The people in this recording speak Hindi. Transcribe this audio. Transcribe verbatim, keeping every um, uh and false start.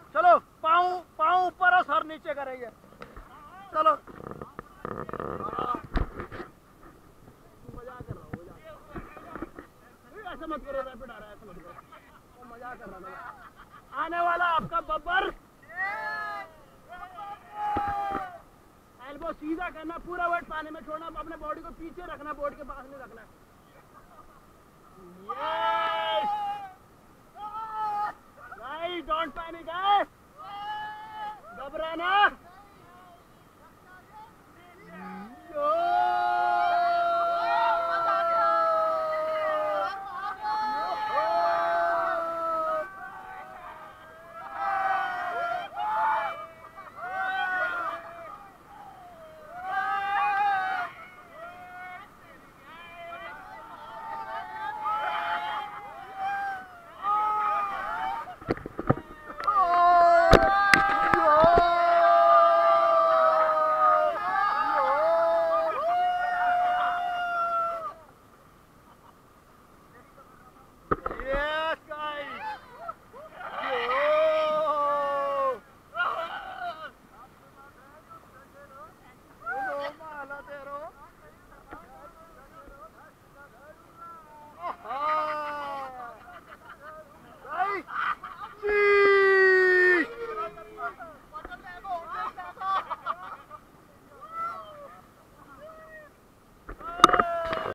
चलो पाँव पाँव ऊपर और सर नीचे करेंगे। चलो मजाक कर रहा हूँ, ऐसा मत करो, रैपिड आ रहा है, ऐसा मत करो, मजाक कर रहा था। आने वाला आपका बब्बर, एल्बो सीधा करना, पूरा वेट पानी में छोड़ना, अपने बॉडी को पीछे रखना, बोर्ड के पास नहीं रखना। यस गाइस, डोंट पैनिक, घबराना।